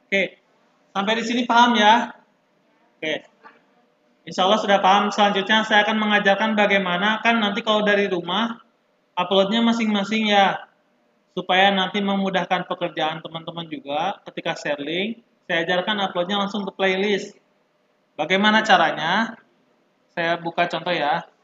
Oke, sampai di sini paham ya? Oke, insya Allah sudah paham. Selanjutnya saya akan mengajarkan bagaimana kan nanti kalau dari rumah uploadnya masing-masing ya, supaya nanti memudahkan pekerjaan teman-teman juga ketika share link. Saya ajarkan uploadnya langsung ke playlist. Bagaimana caranya? Saya buka contoh ya.